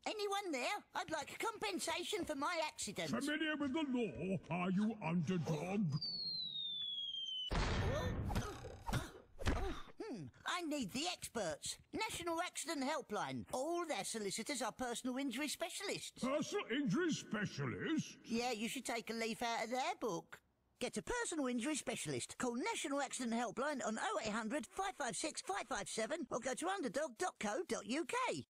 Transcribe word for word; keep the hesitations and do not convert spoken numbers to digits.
Anyone there? I'd like compensation for my accident. Familiar with the law, are you, underdog? Hmm, I need the experts. National Accident Helpline. All their solicitors are personal injury specialists. Personal injury specialist? Yeah, you should take a leaf out of their book. Get a personal injury specialist. Call National Accident Helpline on oh eight hundred, five five six, five five seven or go to underdog dot co dot uk.